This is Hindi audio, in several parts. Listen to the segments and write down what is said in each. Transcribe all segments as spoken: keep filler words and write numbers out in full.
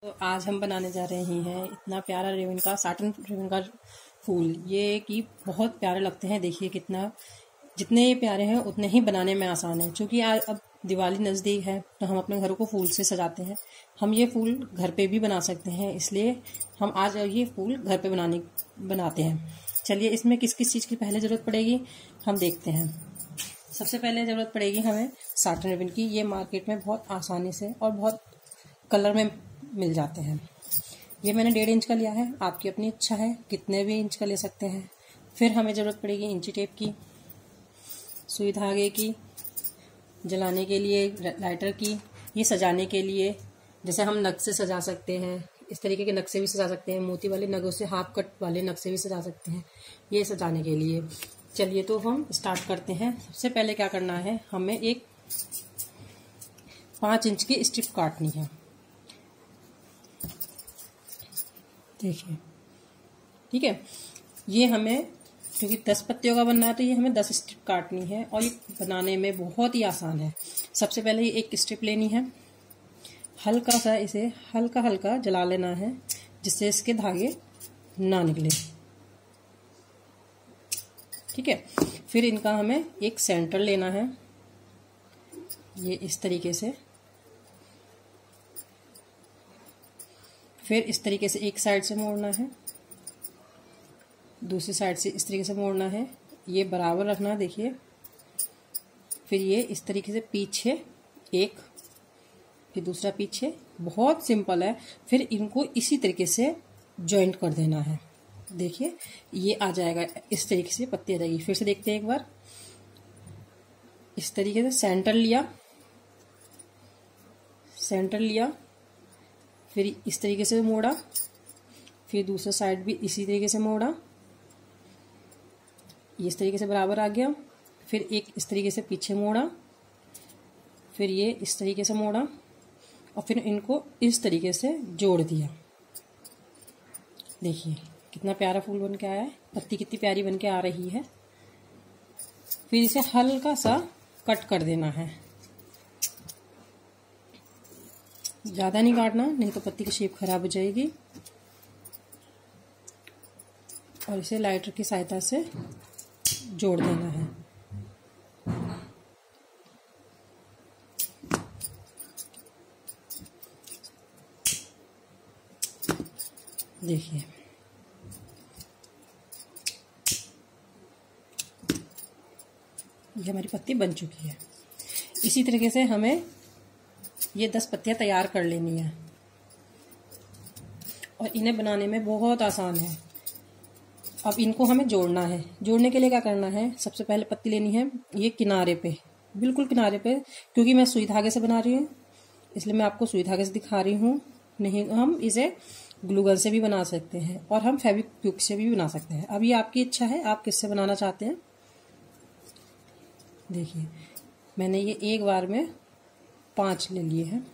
तो आज हम बनाने जा रहे हैं इतना प्यारा रिबन का साटन रिबन का फूल। ये कि बहुत प्यारे लगते हैं। देखिए कितना, जितने ये प्यारे हैं उतने ही बनाने में आसान है। क्योंकि आज अब दिवाली नज़दीक है तो हम अपने घरों को फूल से सजाते हैं। हम ये फूल घर पे भी बना सकते हैं, इसलिए हम आज ये फूल घर पे बनाने बनाते हैं। चलिए इसमें किस किस चीज़ की पहले ज़रूरत पड़ेगी हम देखते हैं। सबसे पहले ज़रूरत पड़ेगी हमें साटन रिबन की। ये मार्केट में बहुत आसानी से और बहुत कलर में मिल जाते हैं। ये मैंने डेढ़ इंच का लिया है, आपकी अपनी इच्छा है कितने भी इंच का ले सकते हैं। फिर हमें ज़रूरत पड़ेगी इंची टेप की, सुई धागे की, जलाने के लिए लाइटर की, ये सजाने के लिए जैसे हम नग से सजा सकते हैं, इस तरीके के नग से भी सजा सकते हैं, मोती वाले नगों से, हाफ कट वाले नग से भी सजा सकते हैं, ये सजाने के लिए। चलिए तो हम स्टार्ट करते हैं। सबसे पहले क्या करना है, हमें एक पाँच इंच की स्ट्रिप काटनी है। देखिए ठीक है, ये हमें क्योंकि दस पत्तियों का बनना है तो ये हमें दस स्ट्रिप काटनी है और ये बनाने में बहुत ही आसान है। सबसे पहले ये एक स्ट्रिप लेनी है, हल्का सा इसे हल्का हल्का जला लेना है जिससे इसके धागे ना निकले। ठीक है, फिर इनका हमें एक सेंटर लेना है, ये इस तरीके से। फिर इस तरीके से एक साइड से मोड़ना है, दूसरी साइड से इस तरीके से मोड़ना है, ये बराबर रखना है। देखिए फिर ये इस तरीके से पीछे एक, फिर दूसरा पीछे। बहुत सिंपल है। फिर इनको इसी तरीके से जॉइंट कर देना है। देखिए ये आ जाएगा, इस तरीके से पत्ती आ जाएगी। फिर से देखते हैं एक बार, इस तरीके से सेंटर लिया, सेंटर लिया, फिर इस तरीके से मोड़ा, फिर दूसरा साइड भी इसी तरीके से मोड़ा, ये इस तरीके से बराबर आ गया। फिर एक इस तरीके से पीछे मोड़ा, फिर ये इस तरीके से मोड़ा और फिर इनको इस तरीके से जोड़ दिया। देखिए कितना प्यारा फूल बन के आया है, पत्ती कितनी प्यारी बन के आ रही है। फिर इसे हल्का सा कट कर देना है, ज़्यादा नहीं काटना, नहीं तो पत्ती की शेप खराब हो जाएगी। और इसे लाइटर की सहायता से जोड़ देना है। देखिए ये हमारी पत्ती बन चुकी है। इसी तरीके से हमें ये दस पत्तियां तैयार कर लेनी है और इन्हें बनाने में बहुत आसान है। अब इनको हमें जोड़ना है। जोड़ने के लिए क्या करना है, सबसे पहले पत्ती लेनी है ये किनारे पे, बिल्कुल किनारे पे। क्योंकि मैं सुई धागे से बना रही हूँ इसलिए मैं आपको सुई धागे से दिखा रही हूँ। नहीं हम इसे ग्लू गन से भी बना सकते हैं और हम फेविक्विक से भी बना सकते हैं। अब ये आपकी इच्छा है आप किससे बनाना चाहते हैं। देखिए मैंने ये एक बार में पांच ले लिए हैं।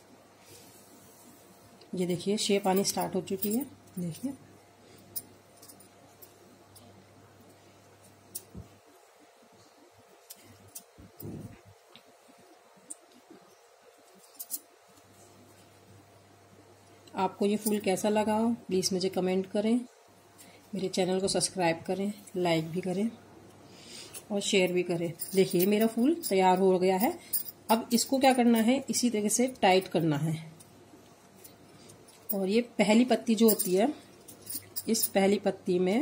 ये देखिए शेप आनी स्टार्ट हो चुकी है। देखिए आपको ये फूल कैसा लगा प्लीज़ मुझे कमेंट करें, मेरे चैनल को सब्सक्राइब करें, लाइक भी करें और शेयर भी करें। देखिए मेरा फूल तैयार हो गया है। अब इसको क्या करना है, इसी तरीके से टाइट करना है। और ये पहली पत्ती जो होती है, इस पहली पत्ती में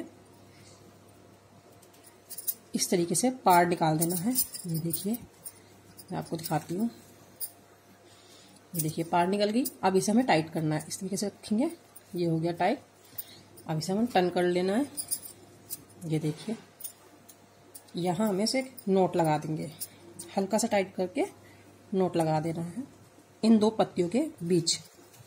इस तरीके से पार निकाल देना है। ये देखिए मैं आपको दिखाती हूँ। ये देखिए पार निकल गई। अब इसे हमें टाइट करना है, इस तरीके से रखेंगे, ये हो गया टाइट। अब इसे हमें टर्न कर लेना है। ये देखिए यहाँ हमें से नोट लगा देंगे, हल्का सा टाइट करके नोट लगा देना है इन दो पत्तियों के बीच।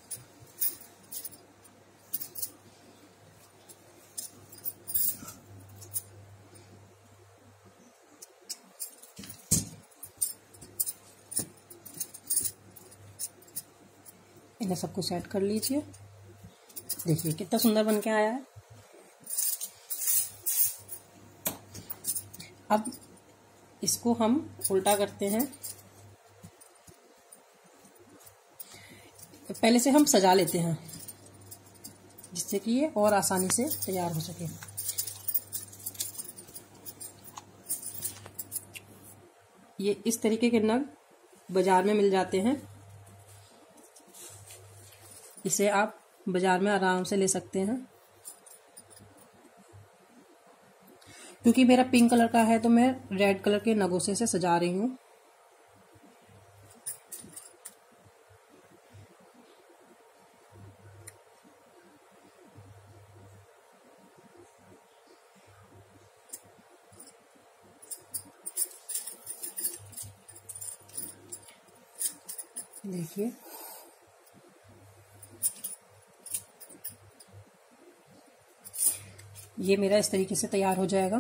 इन्हें सबको सेट कर लीजिए। देखिए कितना सुंदर बन के आया है। अब इसको हम उल्टा करते हैं। पहले से हम सजा लेते हैं जिससे कि ये और आसानी से तैयार हो सके। ये इस तरीके के नग बाजार में मिल जाते हैं। इसे आप बाजार में आराम से ले सकते हैं। क्योंकि मेरा पिंक कलर का है तो मैं रेड कलर के नगों से इसे सजा रही हूँ। देखिए ये मेरा इस तरीके से तैयार हो जाएगा।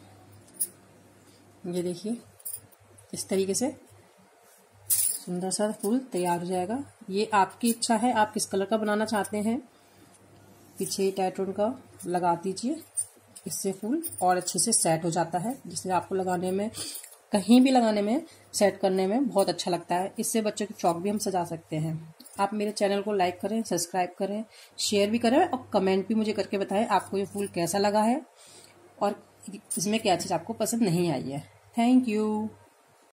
ये देखिए इस तरीके से सुंदर सा फूल तैयार हो जाएगा। ये आपकी इच्छा है, आप किस कलर का बनाना चाहते हैं। पीछे टैटून का लगा दीजिए, इससे फूल और अच्छे से सेट हो जाता है, जिससे आपको लगाने में, कहीं भी लगाने में, सेट करने में बहुत अच्छा लगता है। इससे बच्चों की फ्रॉक भी हम सजा सकते हैं। आप मेरे चैनल को लाइक करें, सब्सक्राइब करें, शेयर भी करें और कमेंट भी मुझे करके बताएं आपको ये फूल कैसा लगा है और इसमें क्या चीज़ आपको पसंद नहीं आई है। Thank you.